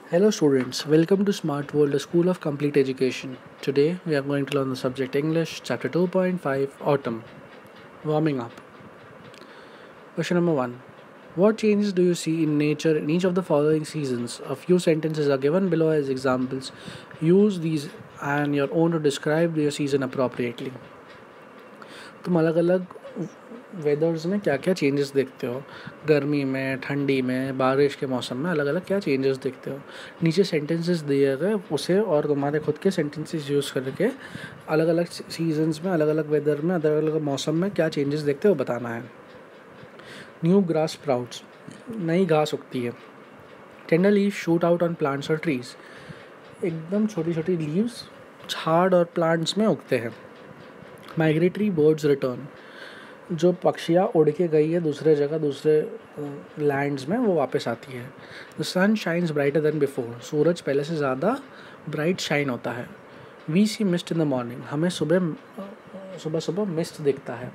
Hello students, welcome to Smart World, a school of complete education. Today we are going to learn the subject English, chapter 2.5, Autumn. Warming up. Question number 1. What changes do you see in nature in each of the following seasons? A few sentences are given below as examples. Use these and your own to describe your season appropriately. तुम अलग अलग वेदर्स में क्या क्या changes देखते हो, गर्मी में, ठंडी में, बारिश के मौसम में अलग अलग क्या चेंजेस देखते हो. नीचे सेंटेंसेस दिए गए उसे और तुम्हारे खुद के सेंटेंसेस यूज़ करके अलग अलग सीजन्स में, अलग अलग वेदर में, अलग अलग मौसम में क्या चेंजेस देखते हो बताना है. न्यू ग्रास स्प्राउट्स, नई घास उगती है. Tender leave shoot out on plants और ट्रीज, एकदम छोटी छोटी लीव्स झाड़ और प्लांट्स में उगते हैं. माइग्रेटरी बर्ड्स रिटर्न, जो पक्षियाँ उड़ के गई है दूसरे जगह, दूसरे लैंड्स में, वो वापस आती है. The sun shines brighter than before, सूरज पहले से ज़्यादा ब्राइट शाइन होता है. We see mist in the morning, हमें सुबह सुबह मिस्ट दिखता है.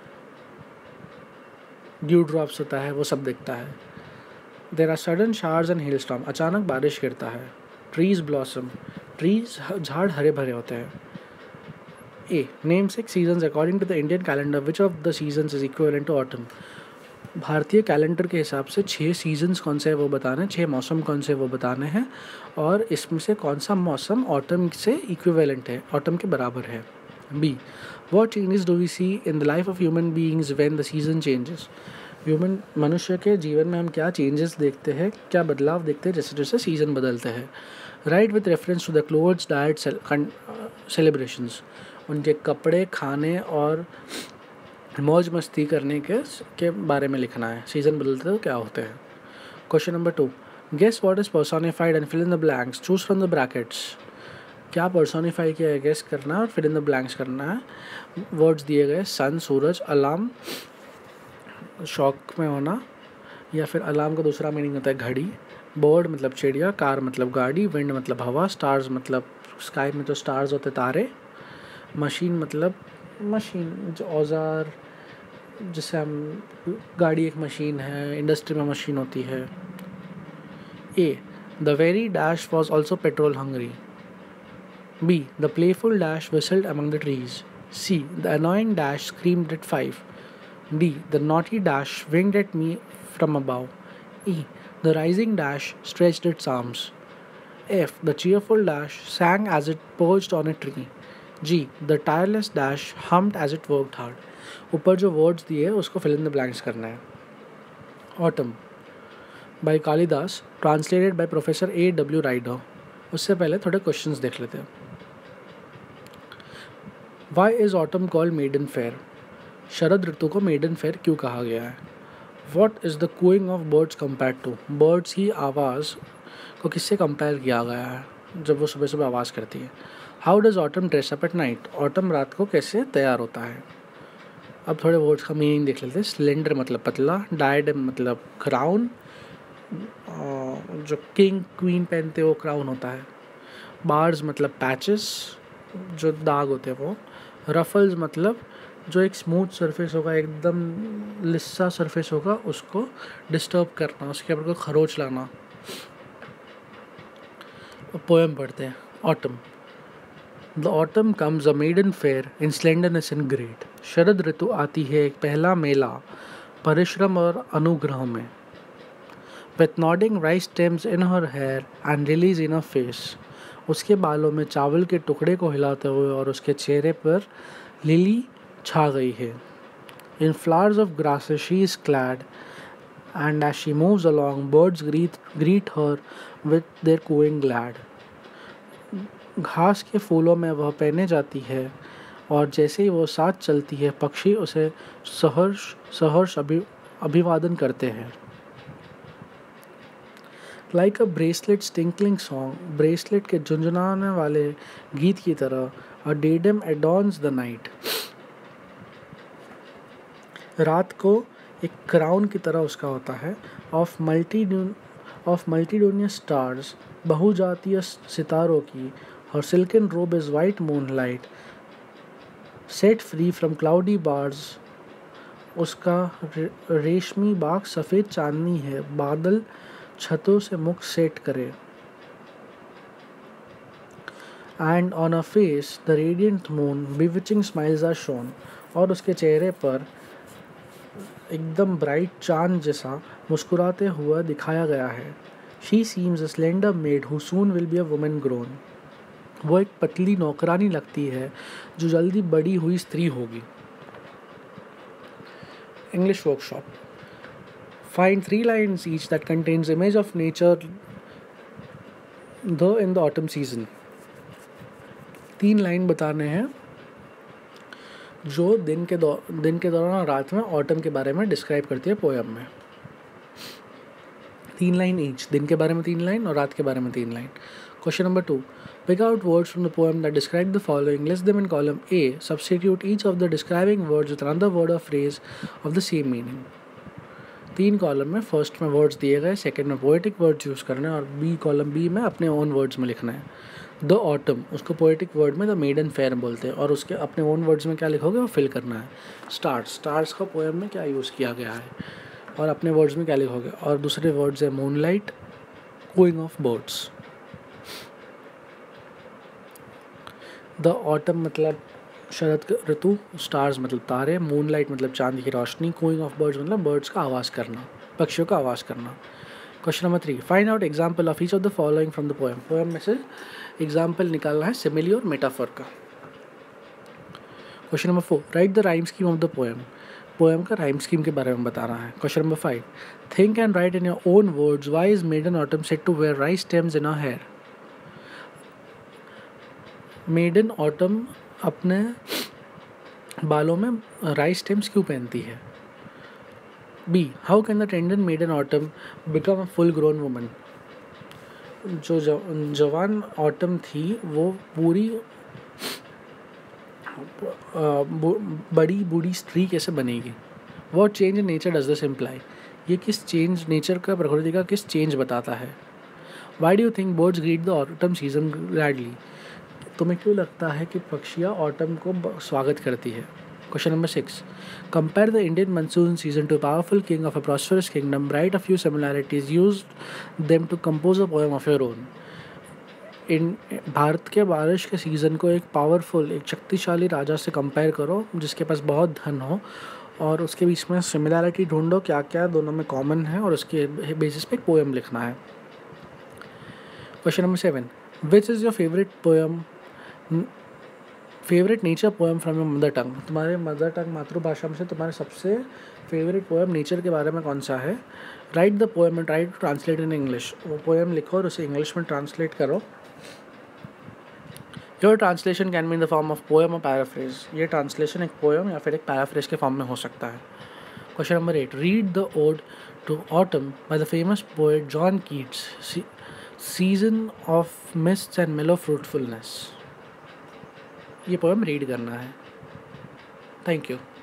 ड्यू ड्रॉप्स होता है, वो सब दिखता है. There are sudden showers and hail storm, अचानक बारिश गिरता है. ट्रीज ब्लॉसम, ट्रीज झाड़ हरे भरे होते हैं. A. Name 6 seasons according to the Indian calendar. Which of the seasons is equivalent to autumn? भारतीय कैलेंडर के हिसाब से 6 सीजन्स कौन से हैं वो बताने हैं, 6 मौसम कौन से वो बताने हैं, और इसमें से कौन सा मौसम ऑटम से इक्विवेलेंट है, ऑटम के बराबर है. B. What changes do we see in the life of human beings when the season changes? मनुष्य के जीवन में हम क्या चेंजेस देखते हैं, क्या बदलाव देखते हैं जैसे जैसे सीज़न बदलते हैं. Right with reference to the clothes, diet, celebrations, उनके कपड़े, खाने और मौज मस्ती करने के बारे में लिखना है. सीज़न बदलते तो क्या होते हैं. Question number 2. Guess what is personified and fill in the blanks. Choose from the brackets. क्या पर्सोनिफाई किया है गेस करना है और फिल इन द ब्लैंक्स करना है. वर्ड्स दिए गए सन, सूरज, अलार्म, शॉक में होना, या फिर अलार्म का दूसरा मीनिंग होता है घड़ी. बर्ड मतलब चिड़िया, कार मतलब गाड़ी, विंड मतलब हवा, स्टार्स मतलब स्काई में तो स्टार्स होते तारे, मशीन मतलब मशीन जो औज़ार, जिससे हम, गाड़ी एक मशीन है, इंडस्ट्री में मशीन होती है. A. The very dash was also petrol hungry. B. The playful dash whistled among the trees. C. The annoying dash screamed at 5. D. The naughty dash winked at me from above. E. The rising dash stretched its arms. F. The cheerful dash sang as it perched on a tree. G. The tireless dash hummed as it worked hard. ऊपर जो words दिए हैं उसको fill in the blanks करना है. Autumn by Kalidas, translated by professor A. W. Ryder. उससे पहले थोड़े क्वेश्चंस देख लेते हैं. Why is autumn called maiden fair? शरद ऋतु को मेडन फेयर क्यों कहा गया है. What is the cooing of birds compare to. Birds की आवाज़ को किससे कंपेयर किया गया है जब वो सुबह सुबह आवाज़ करती है. How does autumn dress up at night. Autumn रात को कैसे तैयार होता है. अब थोड़े वर्ड्स का मीनिंग देख लेते हैं. स्लेंडर मतलब पतला, डायडम मतलब क्राउन, जो किंग क्वीन पहनते हैं वो क्राउन होता है. बार्स मतलब पैचेस, जो दाग होते हैं वो. रफल्स मतलब जो एक स्मूथ सरफेस होगा, एकदम लिस्सा सरफेस होगा, उसको डिस्टर्ब करना, उसके ऊपर को खरोच लाना. पोएम पढ़ते हैं. Autumn. The autumn comes a maiden fair in slenderness and great. शरद ऋतु आती है एक पहला मेला परिश्रम और अनुग्रह में. With nodding rice stems in her hair and lilies in her face. उसके बालों में चावल के टुकड़े को हिलाते हुए और उसके चेहरे पर लिली छा गई है. In flowers of grasses she is clad, and as she moves along, birds greet her with their cooing glad. घास के फूलों में वह पहने जाती है और जैसे ही वो साथ चलती है पक्षी उसे सहर्ष सहर्ष अभिवादन करते हैं. Like a bracelet tinkling song. Bracelet के झुंझुनाने वाले गीत की तरह. A diadem adorns the night. रात को एक क्राउन की तरह उसका होता है. ऑफ मल्टीडोनियस स्टार्स, बहुजातीय सितारों की. Her silken robe is white moonlight set free from cloudy bars. उसका रेशमी बाग सफ़ेद चांदनी है, बादल छतों से मुख सेट करे. And on a face the radiant moon bewitching smiles are shown, और उसके चेहरे पर एकदम ब्राइट चांद जैसा मुस्कुराते हुआ दिखाया गया है. She seems a slender maid who soon will be a woman grown. वो एक पतली नौकरानी लगती है जो जल्दी बड़ी हुई स्त्री होगी. English workshop. Find 3 lines each that contains image of nature though in the autumn season. 3 line बताने हैं जो दिन के दौरान और रात में ऑटम के बारे में डिस्क्राइब करती है पोएम में. 3 लाइन ईच, दिन के बारे में 3 लाइन और रात के बारे में 3 line. Question number 2. Pick out words from the poem that describe the following. List them in column A. Substitute each of the describing words with another word or phrase of the same meaning. 3 column में first में words दिए गए, second में poetic words use करने हैं और B column B में अपने ओन वर्ड्स में लिखना है. द ऑटम, उसको पोएटिक वर्ड में द मेडन फेयर बोलते हैं, और उसके अपने ओन वर्ड्स में क्या लिखोगे वो फिल करना है. स्टार्स का पोएम में क्या यूज़ किया गया है और अपने वर्ड्स में क्या लिखोगे. और दूसरे वर्ड्स है moonlight, cooing of birds. The autumn मतलब शरद ऋतु, स्टार्स मतलब तारे, मूनलाइट मतलब चांद की रोशनी, कूइंग ऑफ बर्ड्स मतलब बर्ड्स का आवाज़ करना, पक्षियों का आवाज़ करना. Question number 3. Find out example of each of the following from the poem. Poem में से एग्जाम्पल निकालना है सिमिली और मेटाफर का. Question number 4. Write the rhyme scheme of the poem. Poem का राइम स्कीम के बारे में बताना है. Question number 5. Think and write in your own words why is maiden autumn said to wear rice stems in her hair. Maiden autumn अपने बालों में rice stems क्यों पहनती है. B. How can the tender maiden autumn become a full grown woman. जो जवान autumn थी वो पूरी बड़ी बूढ़ी स्त्री कैसे बनेगी. What change in nature does this imply. ये किस चेंज, नेचर का, प्रकृति का किस चेंज बताता है. Why do you think birds greet the autumn season gladly. तुम्हें क्यों लगता है कि पक्षियाँ ऑटम को स्वागत करती है. Question number 6. Compare the Indian monsoon season to powerful king of a prosperous kingdom. Write a few similarities, use them to compose a poem of your own. इन भारत के बारिश के सीज़न को एक पावरफुल, एक शक्तिशाली राजा से कंपेयर करो जिसके पास बहुत धन हो, और उसके बीच में सिमिलैरिटी ढूंढो, क्या क्या दोनों में कॉमन है, और उसके बेसिस पे एक पोएम लिखना है. Question number 7. Which is your favourite nature poem from your mother tongue. तुम्हारे मदर टंग, मातृभाषा में से तुम्हारे सबसे फेवरेट पोएम नेचर के बारे में कौन सा है. Write the poem and try to translate in English. वो पोएम लिखो और उसे इंग्लिश में ट्रांसलेट करो. योर translation can be in the form of poem और पैराफ्रेज. ये ट्रांसलेशन एक पोएम या फिर एक पैराफ्रेज के फॉर्म में हो सकता है. Question number 8. Read the ode to autumn by the famous poet John Keats. Season of mists and mellow fruitfulness. ये पोएम रीड करना है. Thank you.